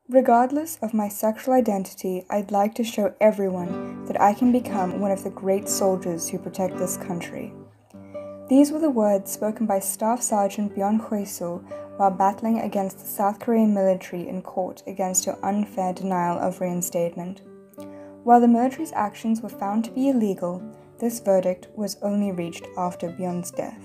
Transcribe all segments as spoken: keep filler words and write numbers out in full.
Regardless of my sexual identity, I'd like to show everyone that I can become one of the great soldiers who protect this country. These were the words spoken by Staff Sergeant Byon Hwee-soo while battling against the South Korean military in court against her unfair denial of reinstatement. While the military's actions were found to be illegal, this verdict was only reached after Byon's death.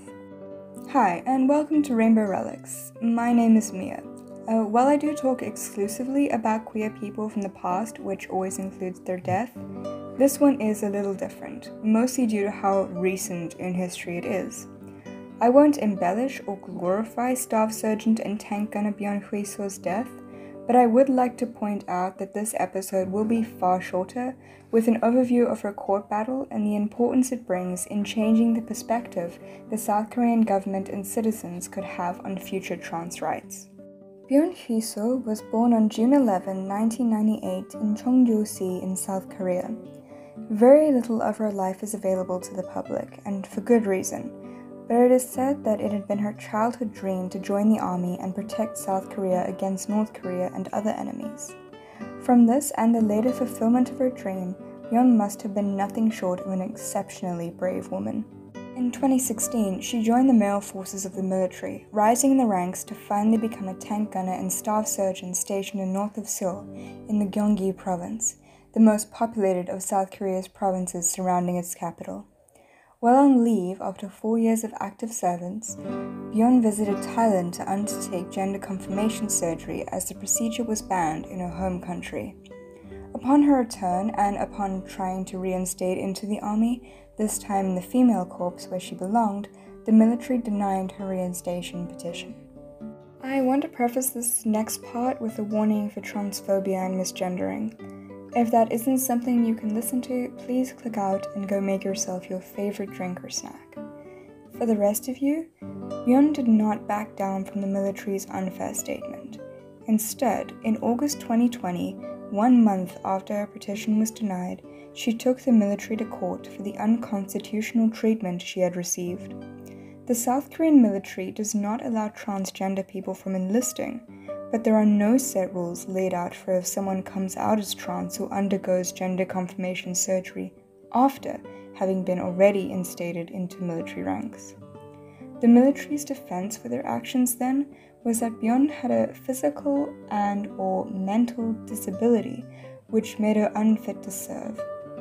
Hi, and welcome to Rainbow Relics. My name is Mia. Uh, while I do talk exclusively about queer people from the past, which always includes their death, this one is a little different, mostly due to how recent in history it is. I won't embellish or glorify Staff Sergeant and Tank Gunner Byon Hwee-soo's death, but I would like to point out that this episode will be far shorter, with an overview of her court battle and the importance it brings in changing the perspective the South Korean government and citizens could have on future trans rights. Byon Hwee-soo was born on June eleventh, nineteen ninety-eight in Cheongju-si in South Korea. Very little of her life is available to the public, and for good reason, but it is said that it had been her childhood dream to join the army and protect South Korea against North Korea and other enemies. From this and the later fulfillment of her dream, Byon must have been nothing short of an exceptionally brave woman. In twenty sixteen, she joined the male forces of the military, rising in the ranks to finally become a tank gunner and staff sergeant stationed in north of Seoul, in the Gyeonggi province, the most populated of South Korea's provinces surrounding its capital. While on leave after four years of active service, Byon visited Thailand to undertake gender confirmation surgery as the procedure was banned in her home country. Upon her return, and upon trying to reinstate into the army, this time in the female corps where she belonged, the military denied her reinstation petition. I want to preface this next part with a warning for transphobia and misgendering. If that isn't something you can listen to, please click out and go make yourself your favorite drink or snack. For the rest of you, Byon did not back down from the military's unfair statement. Instead, in August twenty twenty, one month after her petition was denied, she took the military to court for the unconstitutional treatment she had received. The South Korean military does not allow transgender people from enlisting, but there are no set rules laid out for if someone comes out as trans or undergoes gender confirmation surgery after having been already instated into military ranks. The military's defense for their actions then was that Byon had a physical and or mental disability which made her unfit to serve.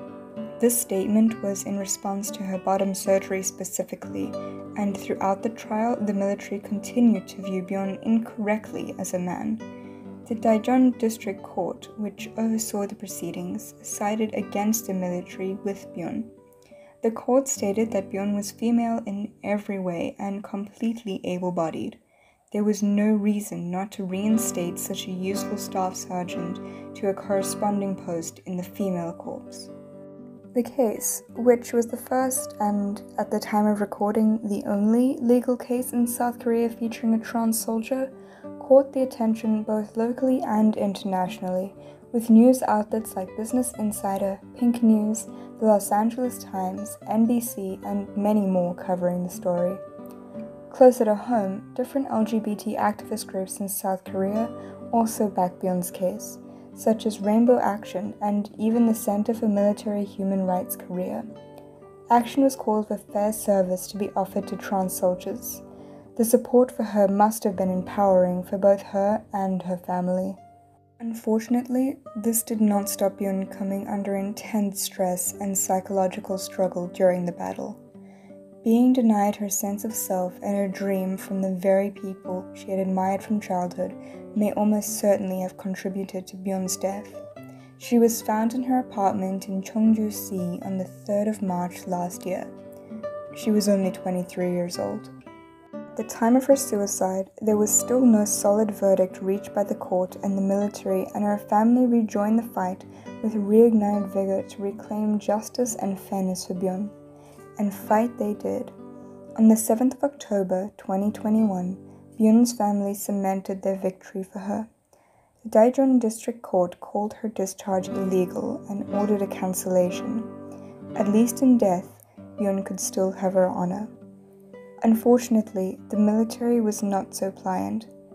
This statement was in response to her bottom surgery specifically, and throughout the trial, the military continued to view Byon incorrectly as a man. The Daejeon District Court, which oversaw the proceedings, sided against the military with Byon. The court stated that Byon was female in every way and completely able-bodied. There was no reason not to reinstate such a useful staff sergeant to a corresponding post in the female corps. The case, which was the first and, at the time of recording, the only legal case in South Korea featuring a trans soldier, caught the attention both locally and internationally, with news outlets like Business Insider, Pink News, the Los Angeles Times, N B C, and many more covering the story. Closer to home, different L G B T activist groups in South Korea also backed Byon's case, such as Rainbow Action and even the Center for Military Human Rights Korea. Action was called for fair service to be offered to trans soldiers. The support for her must have been empowering for both her and her family. Unfortunately, this did not stop Byon coming under intense stress and psychological struggle during the battle. Being denied her sense of self and her dream from the very people she had admired from childhood may almost certainly have contributed to Byon's death. She was found in her apartment in Cheongju-si on the third of March last year. She was only twenty-three years old. At the time of her suicide, there was still no solid verdict reached by the court and the military, and her family rejoined the fight with reignited vigor to reclaim justice and fairness for Byon. And fight they did. On the seventh of October twenty twenty-one, Byon's family cemented their victory for her. The Daejeon District Court called her discharge illegal and ordered a cancellation. At least in death, Byon could still have her honor. Unfortunately, the military was not so pliant.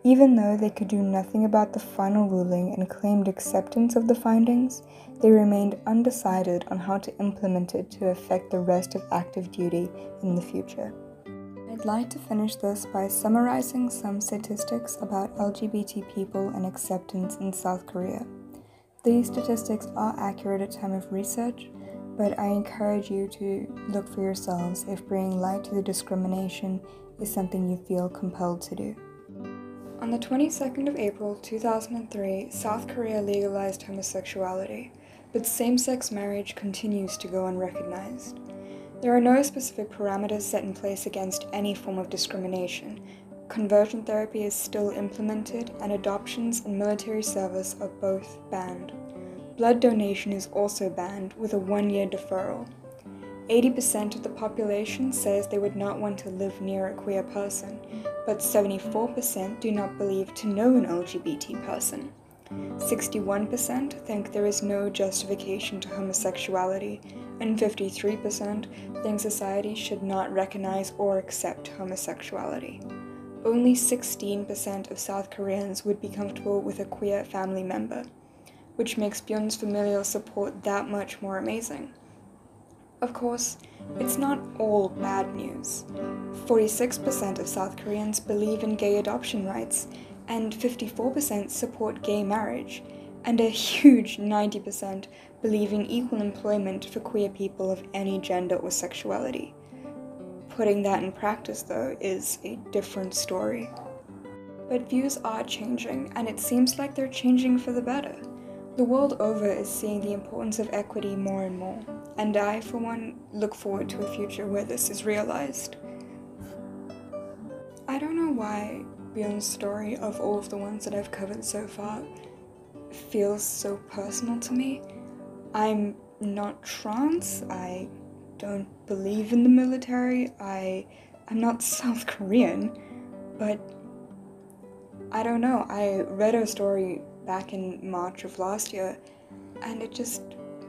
Even though they could do nothing about the final ruling and claimed acceptance of the findings, they remained undecided on how to implement it to affect the rest of active duty in the future. I'd like to finish this by summarizing some statistics about L G B T people and acceptance in South Korea. These statistics are accurate at time of research, but I encourage you to look for yourselves if bringing light to the discrimination is something you feel compelled to do. On the twenty-second of April two thousand three, South Korea legalized homosexuality, but same-sex marriage continues to go unrecognized. There are no specific parameters set in place against any form of discrimination. Conversion therapy is still implemented, and adoptions and military service are both banned. Blood donation is also banned, with a one-year deferral. eighty percent of the population says they would not want to live near a queer person, but seventy-four percent do not believe to know an L G B T person. sixty-one percent think there is no justification to homosexuality, and fifty-three percent think society should not recognize or accept homosexuality. Only sixteen percent of South Koreans would be comfortable with a queer family member, which makes Byun's familial support that much more amazing. Of course, it's not all bad news. forty-six percent of South Koreans believe in gay adoption rights, and fifty-four percent support gay marriage, and a huge ninety percent believe in equal employment for queer people of any gender or sexuality. Putting that in practice, though, is a different story. But views are changing, and it seems like they're changing for the better. The world over is seeing the importance of equity more and more, and I, for one, look forward to a future where this is realized. I don't know why Byun's story, of all of the ones that I've covered so far, feels so personal to me. I'm not trans, I don't believe in the military, I, I'm not South Korean, but I don't know, I read her story back in March of last year, and it just,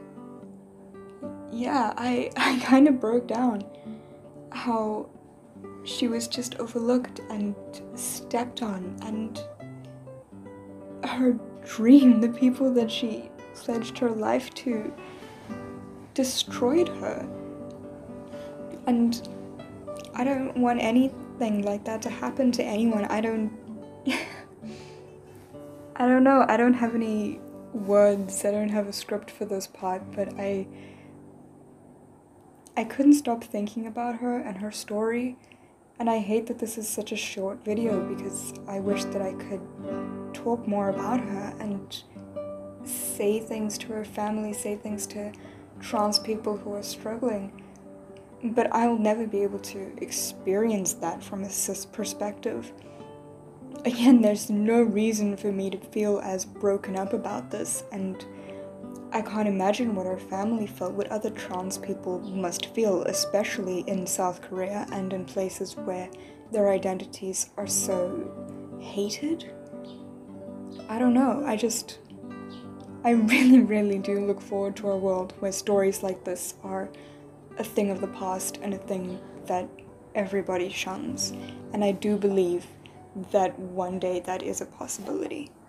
yeah, I, I kind of broke down how she was just overlooked and stepped on, and her dream, the people that she pledged her life to, destroyed her. And I don't want anything like that to happen to anyone. I don't... I don't know, I don't have any words, I don't have a script for this part, but I... I couldn't stop thinking about her and her story, and I hate that this is such a short video because I wish that I could talk more about her and say things to her family, say things to trans people who are struggling. But I'll never be able to experience that from a cis perspective. Again, there's no reason for me to feel as broken up about this, and I can't imagine what her family felt, what other trans people must feel, especially in South Korea and in places where their identities are so hated. I don't know, I just, I really, really do look forward to a world where stories like this are a thing of the past and a thing that everybody shuns. And I do believe that one day that is a possibility.